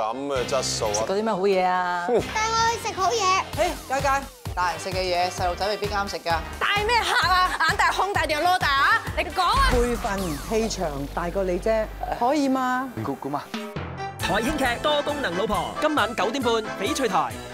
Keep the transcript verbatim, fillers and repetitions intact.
咁嘅質素啊！ 食過啲咩好嘢啊？ 帶我去食好嘢。 嘿，佳佳，大人食嘅嘢，細路仔未必啱食㗎。 帶咩客啊？眼大胸大定係攞大啊？你講啊！ 輩份氣場大過你啫，可以嗎？ 估估嘛。 台慶劇多功能老婆，今晚九點半翡翠台。